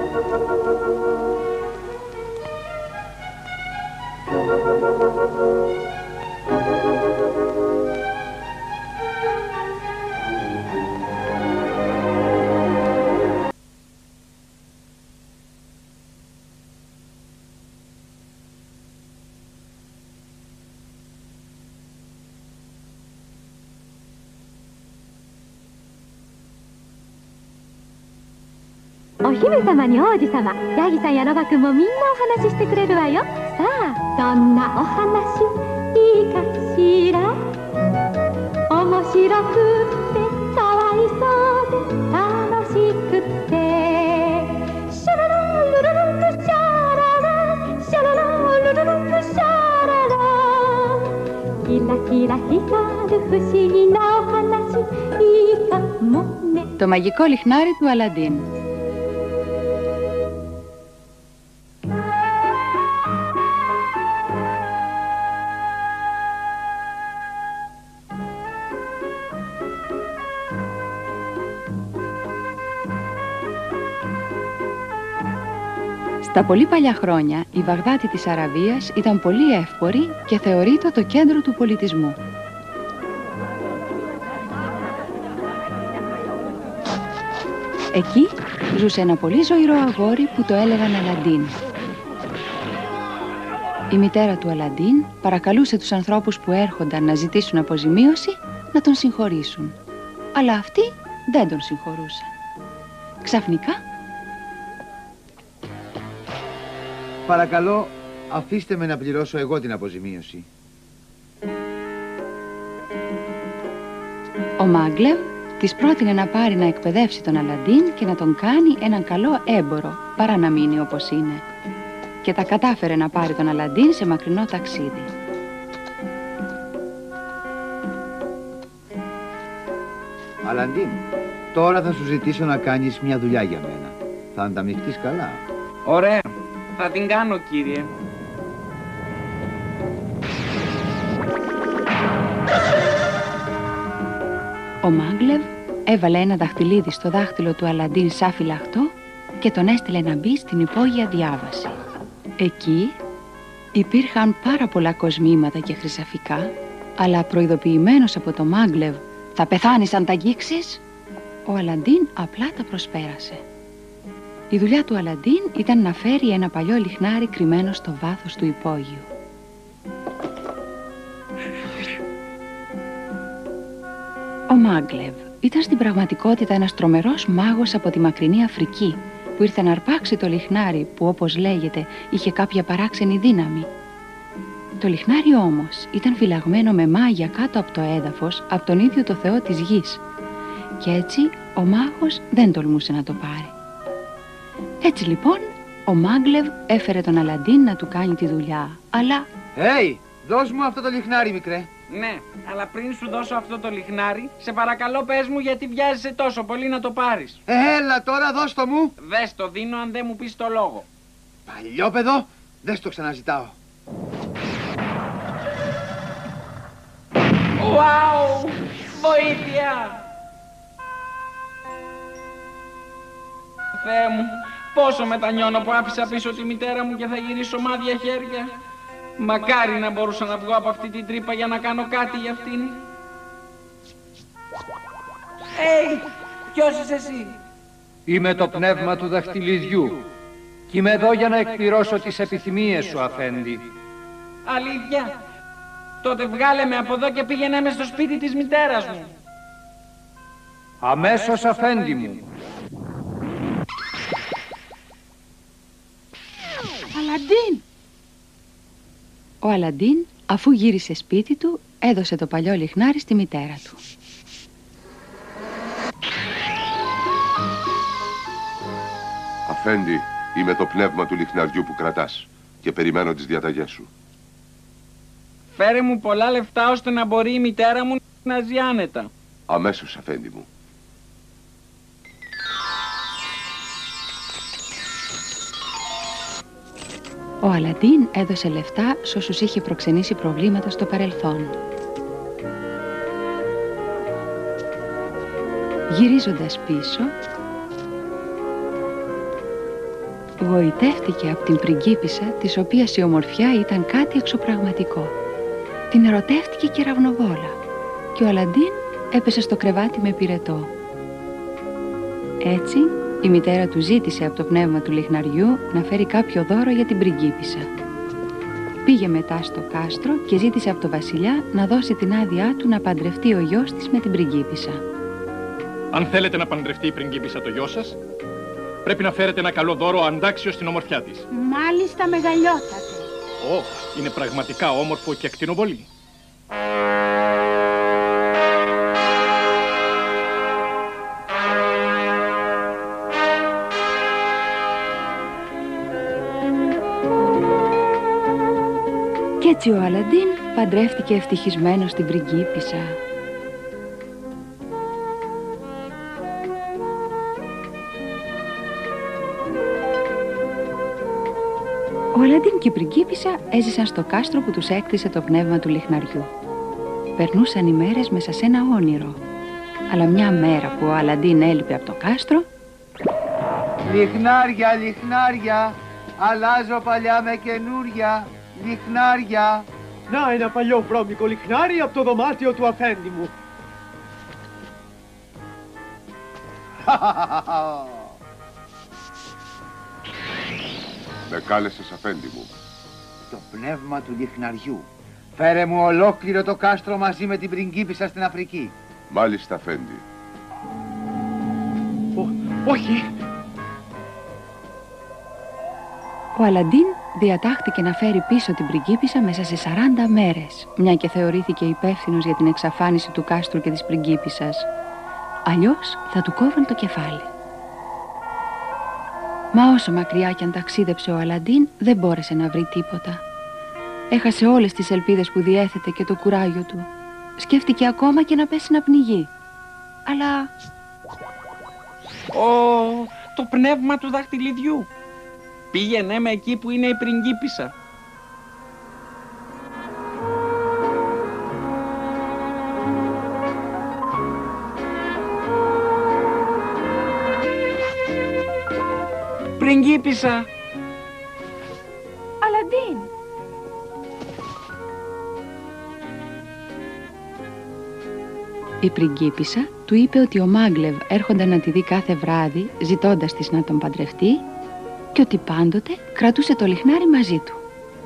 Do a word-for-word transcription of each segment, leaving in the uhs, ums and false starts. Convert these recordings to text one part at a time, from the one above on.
お姫様に王子様、ヤギさんやロバ君もみんなお話ししてくれるわよ。さあ、どんなお話いいかしら。面白くってかわいそうで楽しくってシャララルルルルシャララシャララルルルルシャララ、キラキラ光る不思議なお話いいかもね. Το μαγικό λιχνάρι του Αλαντίν. Στα πολύ παλιά χρόνια, η Βαγδάτη της Αραβίας ήταν πολύ εύπορη και θεωρείται το κέντρο του πολιτισμού. Εκεί ζούσε ένα πολύ ζωηρό αγόρι που το έλεγαν Αλαντίν. Η μητέρα του Αλαντίν παρακαλούσε τους ανθρώπους που έρχονταν να ζητήσουν αποζημίωση να τον συγχωρήσουν. Αλλά αυτοί δεν τον συγχωρούσαν. Ξαφνικά... Παρακαλώ, αφήστε με να πληρώσω εγώ την αποζημίωση. Ο Μάγκλεμ της πρότεινε να πάρει να εκπαιδεύσει τον Αλαντίν και να τον κάνει έναν καλό έμπορο, παρά να μείνει όπως είναι. Και τα κατάφερε να πάρει τον Αλαντίν σε μακρινό ταξίδι. Αλαντίν, τώρα θα σου ζητήσω να κάνεις μια δουλειά για μένα. Θα ανταμειχθείς καλά. Ωραία. Θα την κάνω, κύριε. Ο Μάγκλεμ έβαλε ένα δαχτυλίδι στο δάχτυλο του Αλαντίν σαν φυλαχτό και τον έστειλε να μπει στην υπόγεια διάβαση. Εκεί υπήρχαν πάρα πολλά κοσμήματα και χρυσαφικά, αλλά προειδοποιημένος από το Μάγκλεμ «Θα πεθάνεις αν τα αγγίξεις», ο Αλαντίν απλά τα προσπέρασε. Η δουλειά του Αλαντίν ήταν να φέρει ένα παλιό λιχνάρι κρυμμένο στο βάθος του υπόγειου. Ο Μάγκλεμ ήταν στην πραγματικότητα ένας τρομερός μάγος από τη μακρινή Αφρική που ήρθε να αρπάξει το λιχνάρι που, όπως λέγεται, είχε κάποια παράξενη δύναμη. Το λιχνάρι όμως ήταν φυλαγμένο με μάγια κάτω από το έδαφος από τον ίδιο το Θεό της γης και έτσι ο μάγος δεν τολμούσε να το πάρει. Έτσι λοιπόν, ο Μάγκλεμ έφερε τον Αλαντίν να του κάνει τη δουλειά, αλλά... Hey, δώσ' μου αυτό το λιχνάρι, μικρέ. Ναι, αλλά πριν σου δώσω αυτό το λιχνάρι, σε παρακαλώ πες μου γιατί βιάζεσαι τόσο πολύ να το πάρεις. Έλα τώρα, δώσ' το μου. Δες το δίνω αν δεν μου πεις το λόγο. Παλιόπαιδο, δεν στο ξαναζητάω. Wow! Βοήθεια! Θεέ μου, πόσο μετανιώνω που άφησα πίσω τη μητέρα μου και θα γυρίσω μάδια χέρια. Μακάρι να μπορούσα να βγω από αυτή την τρύπα για να κάνω κάτι για αυτήν. Έι, ποιος είσαι εσύ? Είμαι το πνεύμα του δαχτυλιδιού και είμαι εδώ για να εκπληρώσω τις επιθυμίες σου, αφέντη. Αλήθεια? Τότε βγάλε με από εδώ και πήγαινε με στο σπίτι της μητέρας μου. Αμέσως, αφέντη μου. Αλαντίν! Ο Αλαντίν, αφού γύρισε σπίτι του, έδωσε το παλιό λιχνάρι στη μητέρα του. Αφέντη, είμαι το πνεύμα του λιχναριού που κρατάς και περιμένω τις διαταγές σου. Φέρε μου πολλά λεφτά ώστε να μπορεί η μητέρα μου να ζει άνετα. Αμέσως, αφέντη μου. Ο Αλαντίν έδωσε λεφτά σ' όσους είχε προξενήσει προβλήματα στο παρελθόν. Γυρίζοντας πίσω, γοητεύτηκε από την πριγκίπισσα, της οποίας η ομορφιά ήταν κάτι εξωπραγματικό. Την ερωτεύτηκε και ραυνοβόλα και ο Αλαντίν έπεσε στο κρεβάτι με πυρετό. Έτσι η μητέρα του ζήτησε από το πνεύμα του λιχναριού να φέρει κάποιο δώρο για την πριγκίπισσα. Πήγε μετά στο κάστρο και ζήτησε από το βασιλιά να δώσει την άδειά του να παντρευτεί ο γιος της με την πριγκίπισσα. Αν θέλετε να παντρευτεί η πριγκίπισσα το γιο σας, πρέπει να φέρετε ένα καλό δώρο αντάξιο στην ομορφιά της. Μάλιστα, μεγαλειότατε. Ω, είναι πραγματικά όμορφο και ακτινοβολή. Κι έτσι ο Αλαντίν παντρεύτηκε ευτυχισμένος την πριγκίπισσα. Ο Αλαντίν και η πριγκίπισσα έζησαν στο κάστρο που τους έκτισε το πνεύμα του λιχναριού. Περνούσαν οι μέρες μέσα σε ένα όνειρο. Αλλά μια μέρα που ο Αλαντίν έλειπε από το κάστρο... Λιχνάρια, λιχνάρια, αλλάζω παλιά με καινούρια. Λιχνάρια. Να, ένα παλιό βρώμικο λιχνάρι από το δωμάτιο του αφέντη μου. Με κάλεσες αφέντη μου. Το πνεύμα του λιχναριού. Φέρε μου ολόκληρο το κάστρο μαζί με την πριγκίπισσα στην Αφρική. Μάλιστα αφέντη. Ω, όχι. Ο Αλαντίν διατάχθηκε να φέρει πίσω την πριγκίπισσα μέσα σε σαράντα μέρες, μια και θεωρήθηκε υπεύθυνος για την εξαφάνιση του κάστρου και της πριγκίπισσας. Αλλιώς θα του κόβουν το κεφάλι. Μα όσο μακριά κι αν ταξίδεψε ο Αλαντίν, δεν μπόρεσε να βρει τίποτα. Έχασε όλες τις ελπίδες που διέθετε και το κουράγιο του. Σκέφτηκε ακόμα και να πέσει να πνιγεί. Αλλά... Ω, το πνεύμα του δαχτυλιδιού. Πήγαινε με εκεί που είναι η πριγκίπισσα. Πριγκίπισσα. Αλαντίν. Η πριγκίπισσα του είπε ότι ο Μάγκλευ έρχονταν να τη δει κάθε βράδυ, ζητώντας της να τον παντρευτεί, και ότι πάντοτε κρατούσε το λιχνάρι μαζί του.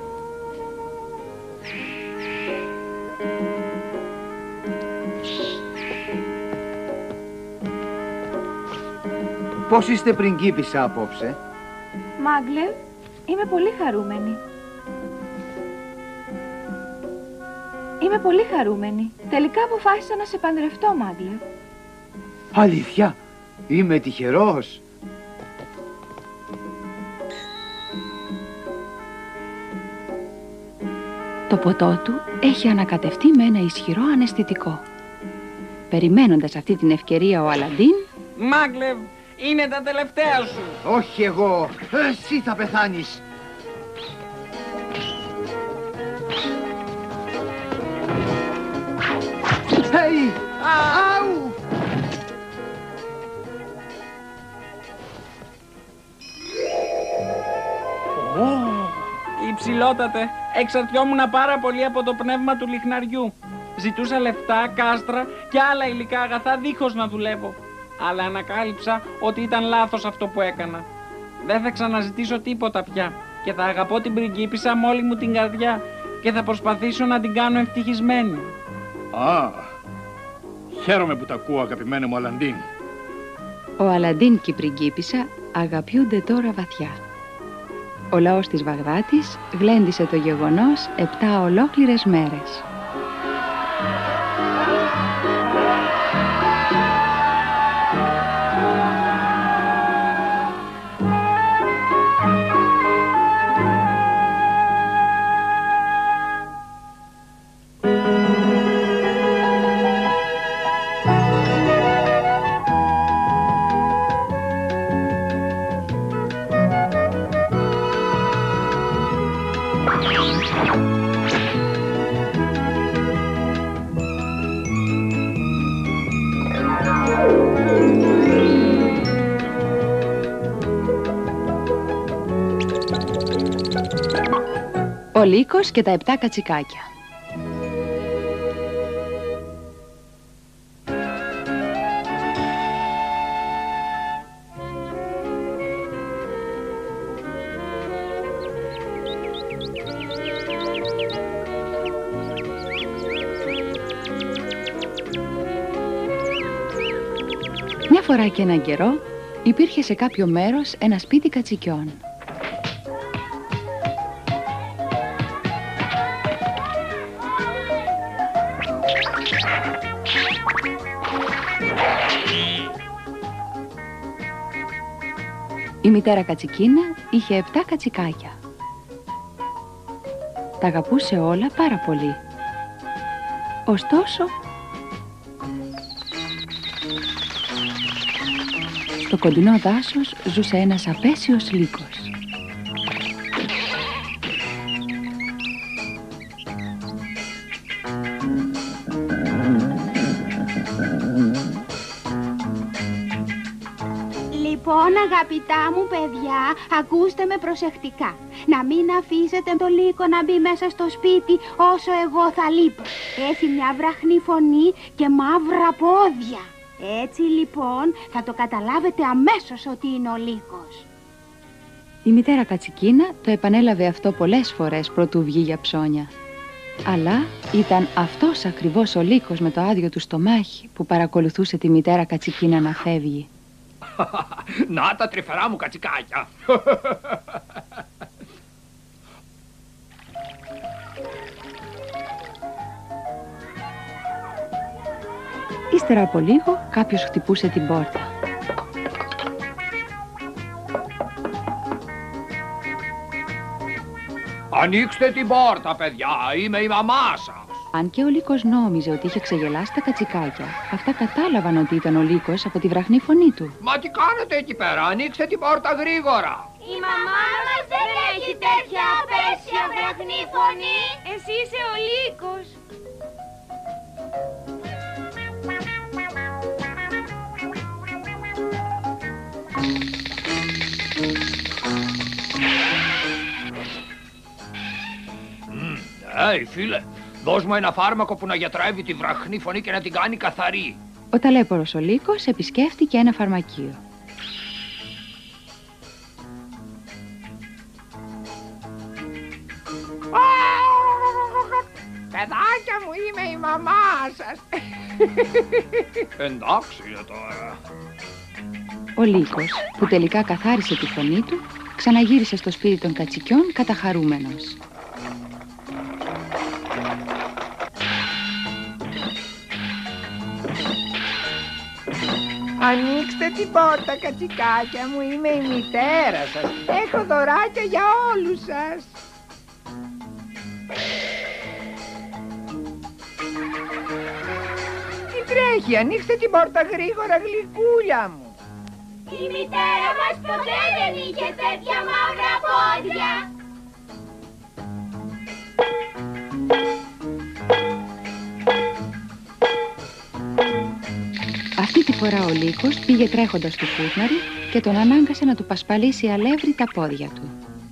Πώς είστε πριγκίπισσα απόψε? Μάγκλευ, είμαι πολύ χαρούμενη. Είμαι πολύ χαρούμενη. Τελικά αποφάσισα να σε παντρευτώ, Μάγκλευ. Αλήθεια, είμαι τυχερός. Το ποτό του έχει ανακατευτεί με ένα ισχυρό αναισθητικό. Περιμένοντας αυτή την ευκαιρία ο Αλαντίν... Μάγκλευ, είναι τα τελευταία σου. Όχι εγώ, εσύ θα πεθάνεις. Hey! Αου! Υψηλότατε, εξαρτιόμουν πάρα πολύ από το πνεύμα του λιχναριού. Ζητούσα λεφτά, κάστρα και άλλα υλικά αγαθά δίχως να δουλεύω. Αλλά ανακάλυψα ότι ήταν λάθος αυτό που έκανα. Δεν θα ξαναζητήσω τίποτα πια και θα αγαπώ την πριγκίπισσα με όλη μου την καρδιά και θα προσπαθήσω να την κάνω ευτυχισμένη. Α, χαίρομαι που τα ακούω, αγαπημένο μου Αλαντίν. Ο Αλαντίν και η πριγκίπισσα αγαπιούνται τώρα βαθιά. Ο λαός της Βαγδάτης γλέντισε το γεγονός επτά ολόκληρες μέρες. Ο Λύκος και τα επτά κατσικάκια. Μια φορά και έναν καιρό υπήρχε σε κάποιο μέρος ένα σπίτι κατσικιών. Η μητέρα κατσικίνα είχε επτά κατσικάκια. Τα αγαπούσε όλα πάρα πολύ. Ωστόσο, στο κοντινό δάσος ζούσε ένας απέσιος λύκος. Λοιπόν, αγαπητά μου παιδιά, ακούστε με προσεκτικά. Να μην αφήσετε το λύκο να μπει μέσα στο σπίτι όσο εγώ θα λείπω. Έχει μια βραχνή φωνή και μαύρα πόδια. Έτσι λοιπόν θα το καταλάβετε αμέσως ότι είναι ο λύκος. Η μητέρα κατσικίνα το επανέλαβε αυτό πολλές φορές προτού βγει για ψώνια. Αλλά ήταν αυτός ακριβώς ο λύκος με το άδειο του στομάχι που παρακολουθούσε τη μητέρα κατσικίνα να φεύγει. Να τα τρυφερά μου κατσικάκια. Ύστερα από λίγο κάποιος χτυπούσε την πόρτα. Ανοίξτε την πόρτα, παιδιά, είμαι η μαμά σας. Αν και ο λύκος νόμιζε ότι είχε ξεγελάσει τα κατσικάκια, αυτά κατάλαβαν ότι ήταν ο λύκος από τη βραχνή φωνή του. Μα τι κάνετε εκεί πέρα, ανοίξτε την πόρτα γρήγορα. Η μαμά μας δεν έχει τέτοια απέσια βραχνή φωνή. Εσύ είσαι ο λύκος. Ει, φίλε, δώσ' μου ένα φάρμακο που να γιατρεύει τη βραχνή φωνή και να την κάνει καθαρή. Ο ταλέπορος ο λύκος επισκέφτηκε ένα φαρμακείο. Παιδάκια μου, είμαι η μαμά σας. Εντάξει τώρα. Ο λύκος, που τελικά καθάρισε τη φωνή του, ξαναγύρισε στο σπίτι των κατσικιών καταχαρούμενος. Ανοίξτε την πόρτα, κατσικάκια μου, είμαι η μητέρα σας. Έχω δωράκια για όλους σας. Τι τρέχει, ανοίξτε την πόρτα γρήγορα, γλυκούλια μου. Η μητέρα μας ποτέ δεν είχε τέτοια μαύρα πόδια. Αυτή τη φορά ο λύκος πήγε τρέχοντας στο φούρναρι και τον ανάγκασε να του πασπαλίσει αλεύρι τα πόδια του.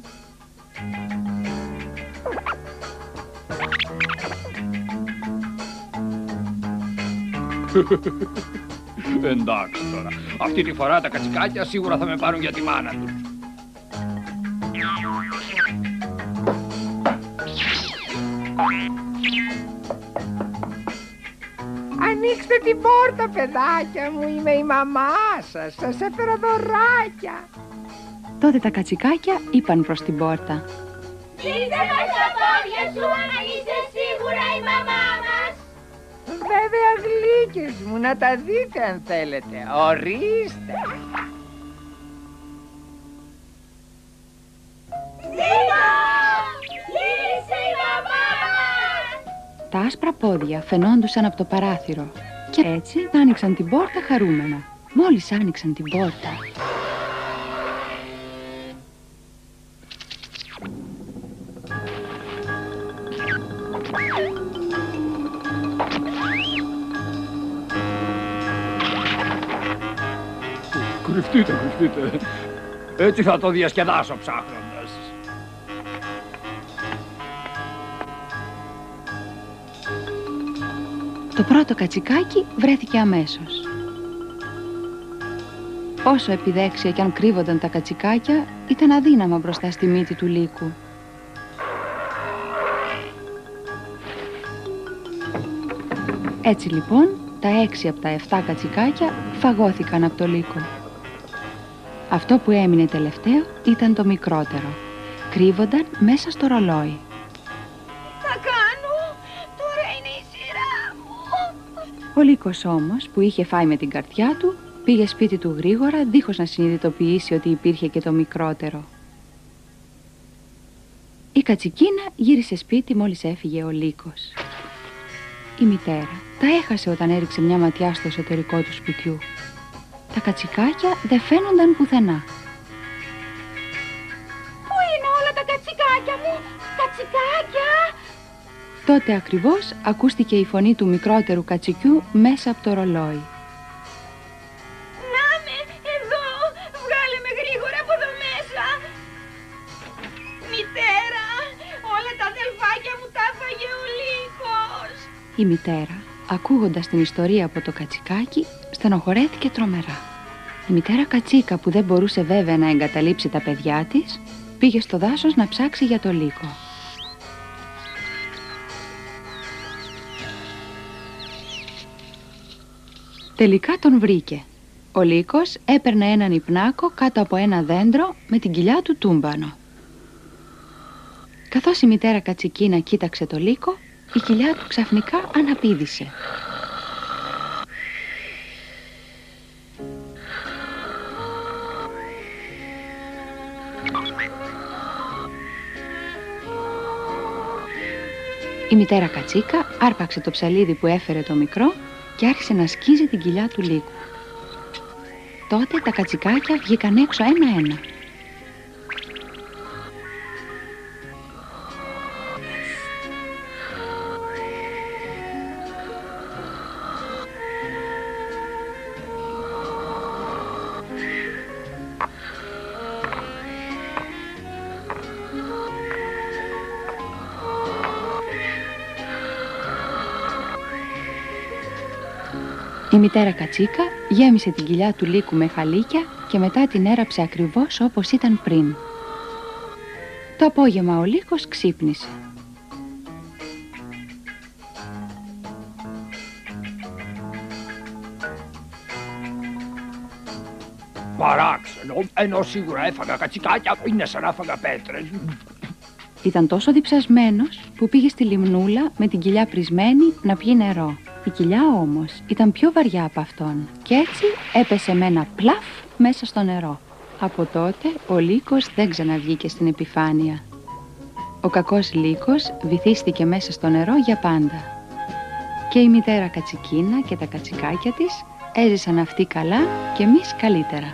Εντάξει τώρα, αυτή τη φορά τα κατσικάκια σίγουρα θα με πάρουν για τη μάνα τους. Ανοίξτε την πόρτα, παιδάκια μου, είμαι η μαμά σας. Σας έφερα δωράκια. Τότε τα κατσικάκια είπαν προς την πόρτα. Κλείσε μας τα πόδια σου αν είσαι σίγουρα η μαμά μας. Βέβαια, γλύκες μου, να τα δείτε αν θέλετε. Ορίστε. Ζήτω! Γύρισε η μαμά μας! Τα άσπρα πόδια φαινόντουσαν από το παράθυρο και έτσι άνοιξαν την πόρτα χαρούμενα. Μόλις άνοιξαν την πόρτα, Κρυφτείτε, κρυφτείτε. Έτσι θα το διασκεδάσω ψάχνοντας. Το πρώτο κατσικάκι βρέθηκε αμέσως. Όσο επιδέξια κι αν κρύβονταν τα κατσικάκια, ήταν αδύναμα μπροστά στη μύτη του λύκου. Έτσι λοιπόν, τα έξι από τα εφτά κατσικάκια φαγώθηκαν από το λύκο. Αυτό που έμεινε τελευταίο ήταν το μικρότερο. Κρύβονταν μέσα στο ρολόι. Θα κάνω, τώρα είναι η σειρά μου. Ο λύκος όμως, που είχε φάει με την καρδιά του, πήγε σπίτι του γρήγορα, δίχως να συνειδητοποιήσει ότι υπήρχε και το μικρότερο. Η κατσικίνα γύρισε σπίτι μόλις έφυγε ο λύκος. Η μητέρα τα έχασε όταν έριξε μια ματιά στο εσωτερικό του σπιτιού. Τα κατσικάκια δεν φαίνονταν πουθενά. Πού είναι όλα τα κατσικάκια μου, κατσικάκια! Τότε ακριβώς ακούστηκε η φωνή του μικρότερου κατσικιού μέσα από το ρολόι. Να με, εδώ, βγάλε με γρήγορα από εδώ μέσα. Μητέρα, όλα τα αδελφάκια μου τα έφαγε ο λύκος. Η μητέρα, ακούγοντας την ιστορία από το κατσικάκι, στενοχωρέθηκε τρομερά. Η μητέρα κατσίκα, που δεν μπορούσε βέβαια να εγκαταλείψει τα παιδιά της, πήγε στο δάσος να ψάξει για το λύκο. Τελικά τον βρήκε. Ο λύκος έπαιρνε έναν υπνάκο κάτω από ένα δέντρο με την κοιλιά του τούμπανο. Καθώς η μητέρα κατσικίνα κοίταξε το λύκο, η κοιλιά του ξαφνικά αναπήδησε. Η μητέρα κατσίκα άρπαξε το ψαλίδι που έφερε το μικρό και άρχισε να σκίζει την κοιλιά του λύκου. Τότε τα κατσικάκια βγήκαν έξω ένα-ένα. Η μητέρα κατσίκα γέμισε την κοιλιά του λύκου με χαλίκια και μετά την έραψε ακριβώς όπως ήταν πριν. Το απόγευμα ο λύκος ξύπνησε. Παράξενο, ενώ σίγουρα έφαγα κατσικάκια, είναι σαν να έφαγα πέτρες. Ήταν τόσο διψασμένος που πήγε στη λιμνούλα με την κοιλιά πρισμένη να πιει νερό. Η κοιλιά όμως ήταν πιο βαριά από αυτόν και έτσι έπεσε με ένα πλαφ μέσα στο νερό. Από τότε ο λύκος δεν ξαναβγήκε στην επιφάνεια. Ο κακός λύκος βυθίστηκε μέσα στο νερό για πάντα. Και η μητέρα κατσικίνα και τα κατσικάκια της έζησαν αυτοί καλά και εμείς καλύτερα.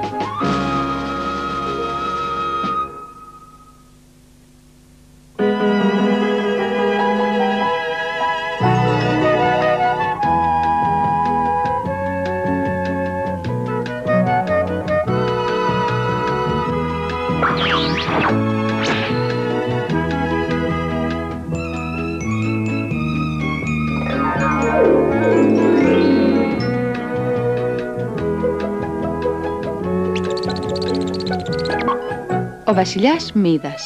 Ο βασιλιάς Μίδας.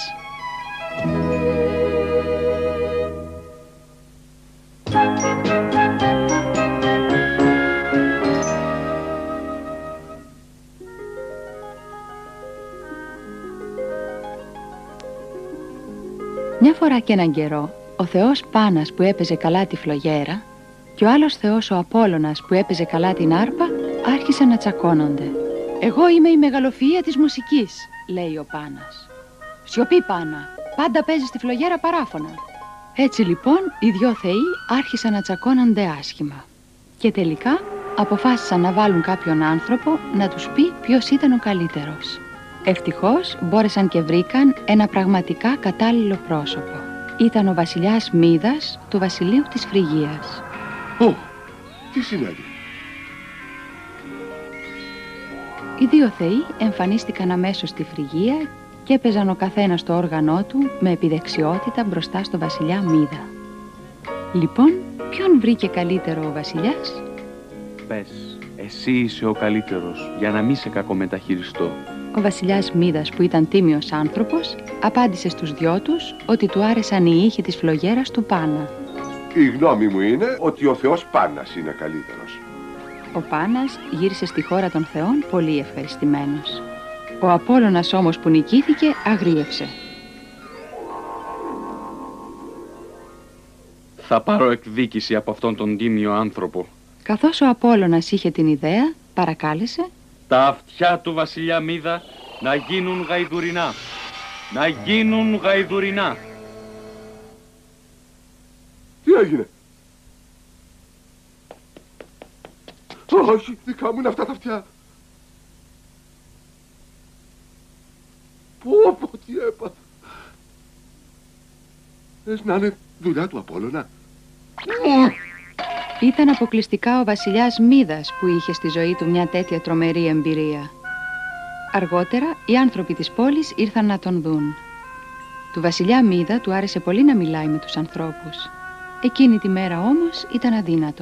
Μια φορά και έναν καιρό, ο θεός Πάνας που έπαιζε καλά τη φλογέρα και ο άλλος θεός ο Απόλλωνας που έπαιζε καλά την άρπα άρχισαν να τσακώνονται. «Εγώ είμαι η μεγαλοφυΐα της μουσικής», λέει ο Πάνας. «Σιωπή, Πάνα, πάντα παίζεις τη φλογέρα παράφωνα». Έτσι λοιπόν οι δυο θεοί άρχισαν να τσακώνονται άσχημα. Και τελικά αποφάσισαν να βάλουν κάποιον άνθρωπο να τους πει ποιος ήταν ο καλύτερος. Ευτυχώς μπόρεσαν και βρήκαν ένα πραγματικά κατάλληλο πρόσωπο. Ήταν ο βασιλιάς Μίδας του βασιλείου της Φρυγίας. Ω, τι συνέβη? Οι δύο θεοί εμφανίστηκαν αμέσως στη Φρυγία και έπαιζαν ο καθένας το όργανό του με επιδεξιότητα μπροστά στο βασιλιά Μίδα. Λοιπόν, Ποιον βρήκε καλύτερο ο βασιλιάς? Πες, εσύ είσαι ο καλύτερος, για να μην σε κακομεταχειριστώ. Ο βασιλιάς Μίδας, που ήταν τίμιος άνθρωπος, απάντησε στους δυο τους ότι του άρεσαν οι ήχοι της φλογέρας του Πάνα. Η γνώμη μου είναι ότι ο Θεός Πάνας είναι καλύτερος. Ο Πάνας γύρισε στη χώρα των θεών πολύ ευχαριστημένος. Ο Απόλλωνας όμως που νικήθηκε αγρίεψε. Θα πάρω εκδίκηση από αυτόν τον τίμιο άνθρωπο. Καθώς ο Απόλλωνας είχε την ιδέα, παρακάλεσε τα αυτιά του βασιλιά Μίδα να γίνουν γαϊδουρινά. Να γίνουν γαϊδουρινά. Τι έγινε? Όχι, δικά μου είναι αυτά τα αυτιά. Πω πω, τι έπαθα. Θες να είναι δουλειά του Απόλλωνα? Ήταν αποκλειστικά ο βασιλιάς Μίδας που είχε στη ζωή του μια τέτοια τρομερή εμπειρία. Αργότερα οι άνθρωποι της πόλης ήρθαν να τον δουν. Του βασιλιά Μίδα του άρεσε πολύ να μιλάει με τους ανθρώπους. Εκείνη τη μέρα όμως ήταν αδύνατο.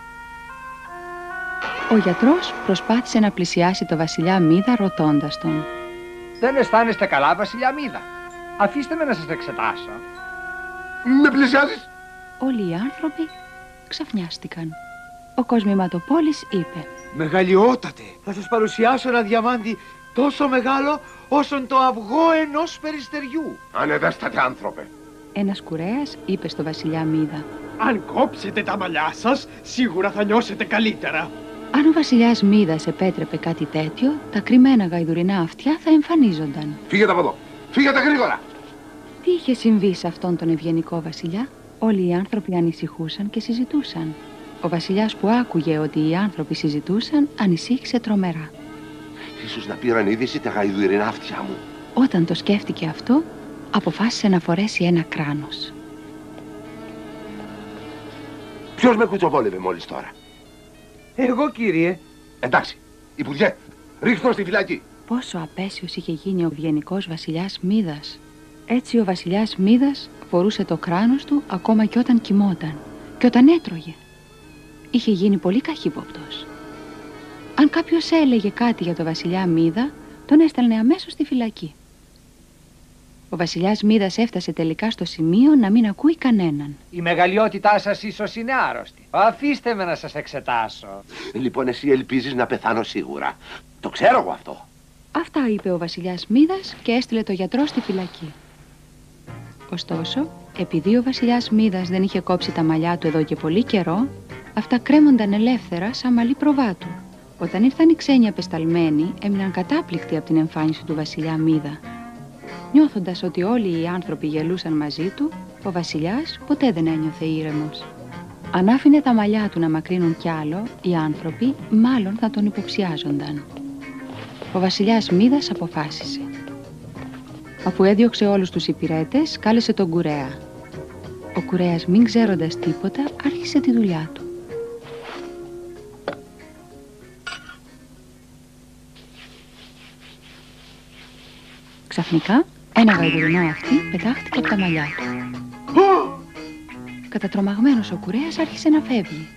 Ο γιατρός προσπάθησε να πλησιάσει το βασιλιά Μίδα ρωτώντας τον: Δεν αισθάνεστε καλά, βασιλιά Μίδα? Αφήστε με να σας εξετάσω. Με πλησιάζεις? Όλοι οι άνθρωποι ξαφνιάστηκαν. Ο κοσμηματοπόλης είπε: Μεγαλειότατε, θα σας παρουσιάσω ένα διαμάντι τόσο μεγάλο όσον το αυγό ενός περιστεριού. Ανεδέστατε άνθρωπε. Ένας κουρέας είπε στο βασιλιά Μίδα: Αν κόψετε τα μαλλιά σας, σίγουρα θα νιώσετε καλύτερα. Αν ο βασιλιάς Μίδας επέτρεπε κάτι τέτοιο, τα κρυμμένα γαϊδουρινά αυτιά θα εμφανίζονταν. Φύγετε από εδώ! Φύγετε γρήγορα! Τι είχε συμβεί σε αυτόν τον ευγενικό βασιλιά? Όλοι οι άνθρωποι ανησυχούσαν και συζητούσαν. Ο βασιλιάς που άκουγε ότι οι άνθρωποι συζητούσαν, ανησύχησε τρομερά. Ίσως να πήραν είδηση τα γαϊδουρινά αυτιά μου. Όταν το σκέφτηκε αυτό, αποφάσισε να φορέσει ένα κράνος. Ποιος με κουτσοβόλευε μόλις τώρα? Εγώ, κύριε. Εντάξει, Υπουργέ, ρίχτω στη φυλακή. Πόσο απέσιος είχε γίνει ο ευγενικός βασιλιάς Μίδας. Έτσι ο βασιλιάς Μίδας φορούσε το κράνος του ακόμα και όταν κοιμόταν και όταν έτρωγε. Είχε γίνει πολύ καχύποπτος. Αν κάποιος έλεγε κάτι για το βασιλιά Μίδα, τον έστελνε αμέσως στη φυλακή. Ο βασιλιάς Μίδας έφτασε τελικά στο σημείο να μην ακούει κανέναν. Η μεγαλειότητά σας ίσως είναι άρρωστη. Αφήστε με να σας εξετάσω. Λοιπόν, εσύ ελπίζεις να πεθάνω σίγουρα. Το ξέρω εγώ αυτό. Αυτά είπε ο βασιλιάς Μίδας και έστειλε το γιατρό στη φυλακή. Ωστόσο, επειδή ο βασιλιάς Μίδας δεν είχε κόψει τα μαλλιά του εδώ και πολύ καιρό, αυτά κρέμονταν ελεύθερα σαν μαλλί προβάτου. Όταν ήρθαν οι ξένοι απεσταλμένοι, έμειναν κατάπληκτοι από την εμφάνιση του βασιλιά Μίδα. Νιώθοντας ότι όλοι οι άνθρωποι γελούσαν μαζί του, ο βασιλιάς ποτέ δεν ένιωθε ήρεμος. Αν άφηνε τα μαλλιά του να μακρύνουν κι άλλο, οι άνθρωποι μάλλον θα τον υποψιάζονταν. Ο βασιλιάς Μίδας αποφάσισε. Αφού έδιωξε όλους τους υπηρέτες, κάλεσε τον κουρέα. Ο κουρέας, μην ξέροντας τίποτα, άρχισε τη δουλειά του. Ξαφνικά, ένα γαϊδουρινό αυτί πετάχτηκε από τα μαλλιά του. Κατατρομαγμένος ο κουρέας άρχισε να φεύγει.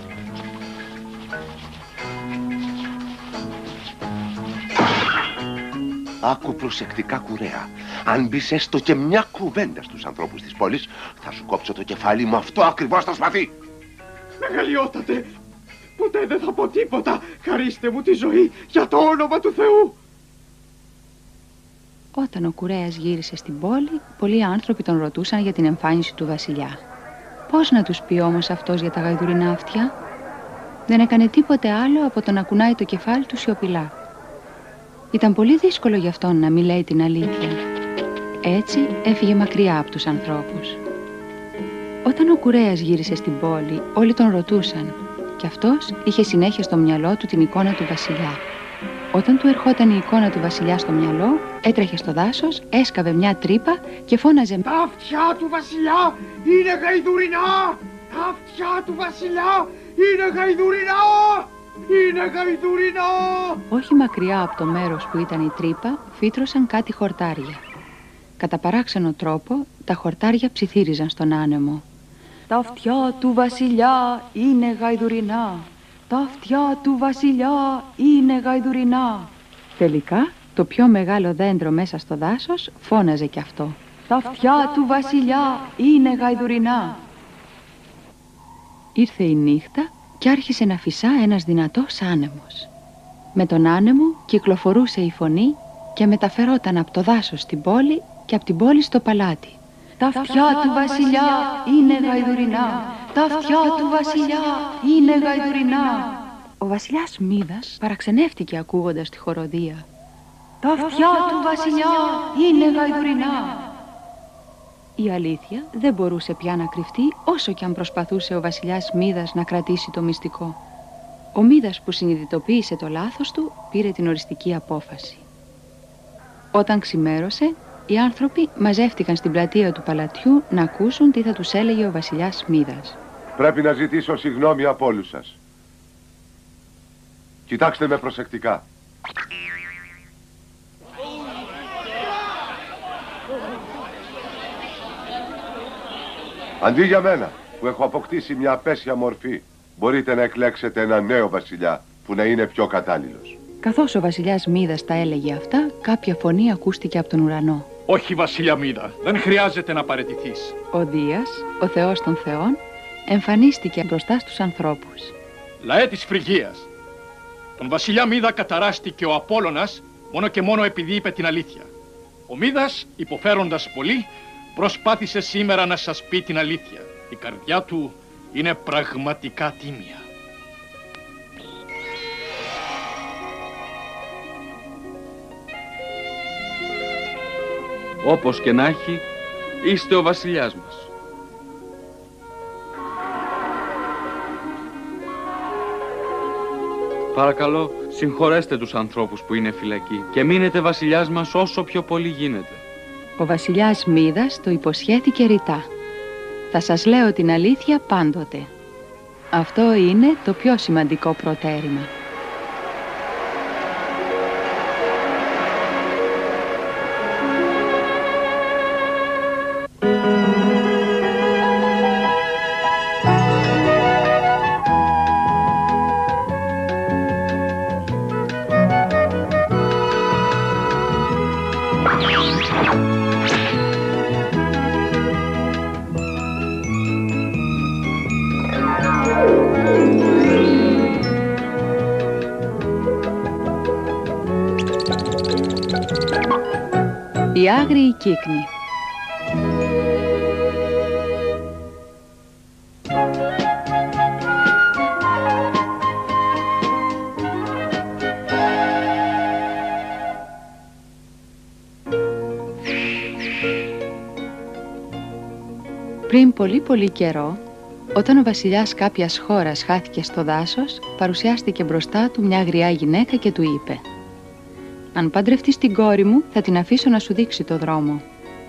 Άκου προσεκτικά, κουρέα. Αν μπεις έστω και μια κουβέντα στους ανθρώπους της πόλης, θα σου κόψω το κεφάλι μου αυτό ακριβώς το σπαθί. Μεγαλειότατε, ποτέ δεν θα πω τίποτα. Χαρίστε μου τη ζωή για το όνομα του Θεού. Όταν ο κουρέας γύρισε στην πόλη, πολλοί άνθρωποι τον ρωτούσαν για την εμφάνιση του βασιλιά. Πώς να τους πει όμως αυτός για τα γαϊδουρινά αυτιά? Δεν έκανε τίποτε άλλο από το να κουνάει το κεφάλι του σιωπηλά. Ήταν πολύ δύσκολο για αυτόν να μην λέει την αλήθεια. Έτσι έφυγε μακριά από τους ανθρώπους. Όταν ο κουρέας γύρισε στην πόλη, όλοι τον ρωτούσαν και αυτός είχε συνέχεια στο μυαλό του την εικόνα του βασιλιά. Όταν του ερχόταν η εικόνα του βασιλιά στο μυαλό, έτρεχε στο δάσος, έσκαβε μια τρύπα και φώναζε: Τα αυτιά του βασιλιά είναι γαϊδουρινά! Τα αυτιά του βασιλιά είναι γαϊδουρινά! Είναι γαϊδουρινά! Όχι μακριά από το μέρος που ήταν η τρύπα, φύτρωσαν κάτι χορτάρια. Κατά παράξενο τρόπο, τα χορτάρια ψιθύριζαν στον άνεμο. Τα αυτιά του βασιλιά είναι γαϊδουρινά. Τα αυτιά του βασιλιά είναι γαϊδουρινά. Τελικά, το πιο μεγάλο δέντρο μέσα στο δάσος φώναζε κι αυτό. Τα αυτιά του βασιλιά είναι γαϊδουρινά. Ήρθε η νύχτα και άρχισε να φυσά ένας δυνατός άνεμος. Με τον άνεμο κυκλοφορούσε η φωνή και μεταφερόταν από το δάσος στην πόλη και από την πόλη στο παλάτι. Τα αυτιά του βασιλιά είναι γαϊδουρινά. Τα αυτιά του βασιλιά είναι γαϊδουρινά. Ο βασιλιάς Μίδας παραξενεύτηκε ακούγοντας τη χοροδία. Τα αυτιά του βασιλιά είναι γαϊδουρινά. Η αλήθεια δεν μπορούσε πια να κρυφτεί όσο κι αν προσπαθούσε ο βασιλιάς Μίδας να κρατήσει το μυστικό. Ο Μίδας που συνειδητοποίησε το λάθος του πήρε την οριστική απόφαση. Όταν ξημέρωσε, οι άνθρωποι μαζεύτηκαν στην πλατεία του παλατιού να ακούσουν τι θα τους έλεγε ο βασιλιάς Μίδας. Πρέπει να ζητήσω συγγνώμη από όλους σας. Κοιτάξτε με προσεκτικά. Αντί για μένα, που έχω αποκτήσει μια απέσια μορφή, μπορείτε να εκλέξετε ένα νέο βασιλιά που να είναι πιο κατάλληλος. Καθώς ο βασιλιάς Μίδας τα έλεγε αυτά, κάποια φωνή ακούστηκε από τον ουρανό. Όχι, βασιλιά Μίδα, δεν χρειάζεται να παραιτηθείς. Ο Δίας, ο θεός των θεών, εμφανίστηκε μπροστά στους ανθρώπους. Λαέ της Φρυγίας, τον βασιλιά Μίδα καταράστηκε ο Απόλλωνας μόνο και μόνο επειδή είπε την αλήθεια. Ο Μίδας, υποφέροντας πολύ, προσπάθησε σήμερα να σας πει την αλήθεια. Η καρδιά του είναι πραγματικά τίμια. Όπως και να έχει, είστε ο βασιλιάς μας. Παρακαλώ, συγχωρέστε τους ανθρώπους που είναι φυλακοί και μείνετε βασιλιάς μας όσο πιο πολύ γίνεται. Ο βασιλιάς Μίδας το υποσχέθηκε ρητά. Θα σας λέω την αλήθεια πάντοτε. Αυτό είναι το πιο σημαντικό προτέρημα. Η άγριη κύκνη. Πριν πολύ πολύ καιρό, όταν ο βασιλιάς κάποιας χώρας χάθηκε στο δάσος, παρουσιάστηκε μπροστά του μια αγριά γυναίκα και του είπε: «Αν παντρευτείς την κόρη μου, θα την αφήσω να σου δείξει το δρόμο».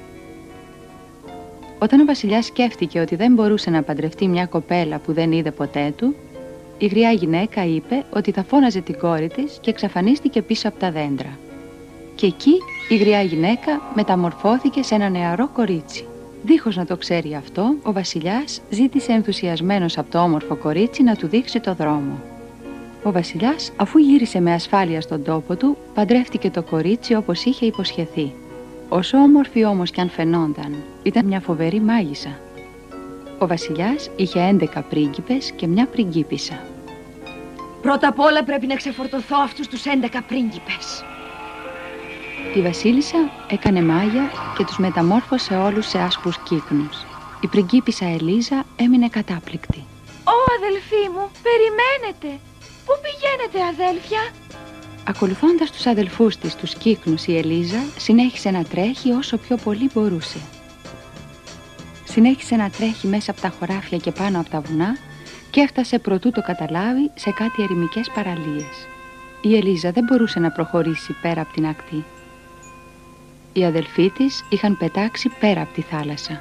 Όταν ο βασιλιάς σκέφτηκε ότι δεν μπορούσε να παντρευτεί μια κοπέλα που δεν είδε ποτέ του, η γριά γυναίκα είπε ότι θα φώναζε την κόρη της και εξαφανίστηκε πίσω από τα δέντρα. Και εκεί η γριά γυναίκα μεταμορφώθηκε σε ένα νεαρό κορίτσι. Δίχως να το ξέρει αυτό, ο βασιλιάς ζήτησε ενθουσιασμένος από το όμορφο κορίτσι να του δείξει το δρόμο. Ο βασιλιάς, αφού γύρισε με ασφάλεια στον τόπο του, παντρεύτηκε το κορίτσι όπως είχε υποσχεθεί. Όσο όμορφη όμως κι αν φαινόταν, ήταν μια φοβερή μάγισσα. Ο βασιλιάς είχε έντεκα πρίγκιπες και μια πριγκίπισσα. Πρώτα απ' όλα πρέπει να ξεφορτωθώ αυτούς τους έντεκα πρίγκιπες. Η βασίλισσα έκανε μάγια και τους μεταμόρφωσε όλους σε άσπρους κύκνους. Η πριγκίπισσα Ελίζα έμεινε κατάπληκτη. Ω, αδελφοί μου, περιμένετε! Πού πηγαίνετε, αδέλφια? Ακολουθώντας τους αδελφούς της, τους κύκνους, η Ελίζα συνέχισε να τρέχει όσο πιο πολύ μπορούσε. Συνέχισε να τρέχει μέσα από τα χωράφια και πάνω από τα βουνά και έφτασε προτού το καταλάβει σε κάτι ερημικές παραλίες. Η Ελίζα δεν μπορούσε να προχωρήσει πέρα από την ακτή. Οι αδελφοί της είχαν πετάξει πέρα από τη θάλασσα.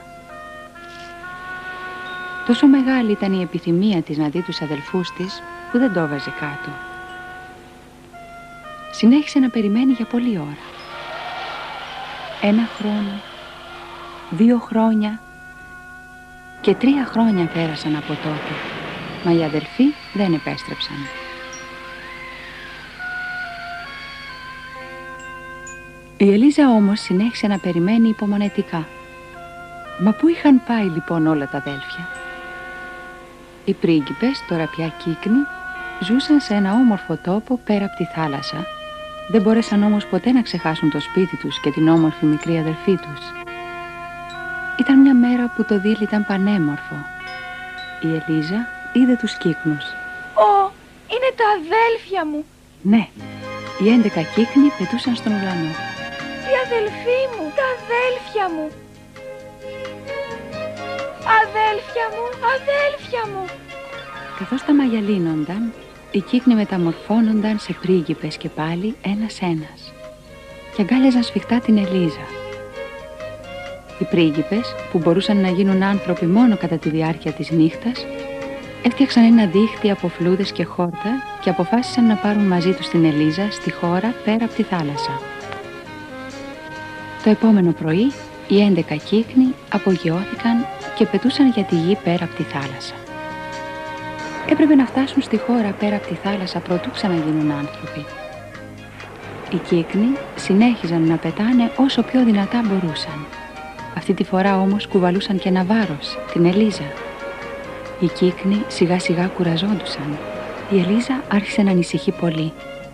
Τόσο μεγάλη ήταν η επιθυμία της να δει τους αδελφούς της που δεν το έβαζε κάτω. Συνέχισε να περιμένει για πολλή ώρα. Ένα χρόνο, δύο χρόνια Και τρία χρόνια πέρασαν από τότε, μα οι αδελφοί δεν επέστρεψαν. Η Ελίζα όμως συνέχισε να περιμένει υπομονετικά. Μα πού είχαν πάει λοιπόν όλα τα αδέλφια? Οι πρίγκιπες, τώρα πια κύκνοι, ζούσαν σε ένα όμορφο τόπο πέρα από τη θάλασσα. Δεν μπόρεσαν όμως ποτέ να ξεχάσουν το σπίτι τους και την όμορφη μικρή αδελφή τους. Ήταν μια μέρα που το δίλη ήταν πανέμορφο. Η Ελίζα είδε τους κύκνους. Ω, είναι τα αδέλφια μου! Ναι, οι έντεκα κύκνοι πετούσαν στον ουρανό. Οι αδελφοί μου, τα αδέλφια μου! Αδέλφια μου, αδέλφια μου! Καθώς τα μάγια λύνονταν, οι κύκνοι μεταμορφώνονταν σε πρίγκιπες και πάλι ένας-ένας και αγκάλιαζαν σφιχτά την Ελίζα. Οι πρίγκιπες, που μπορούσαν να γίνουν άνθρωποι μόνο κατά τη διάρκεια της νύχτας, έφτιαξαν ένα δίχτυ από φλούδες και χόρτα και αποφάσισαν να πάρουν μαζί τους την Ελίζα στη χώρα πέρα από τη θάλασσα. Το επόμενο πρωί, οι έντεκα κύκνοι απογειώθηκαν και πετούσαν για τη γη πέρα από τη θάλασσα. Έπρεπε να φτάσουν στη χώρα πέρα από τη θάλασσα προτού ξαναγίνουν άνθρωποι. Οι κύκνοι συνέχιζαν να πετάνε όσο πιο δυνατά μπορούσαν. Αυτή τη φορά όμως κουβαλούσαν και ένα βάρος, την Ελίζα. Οι κύκνοι σιγά σιγά κουραζόντουσαν. Η Ελίζα άρχισε να ανησυχεί πολύ.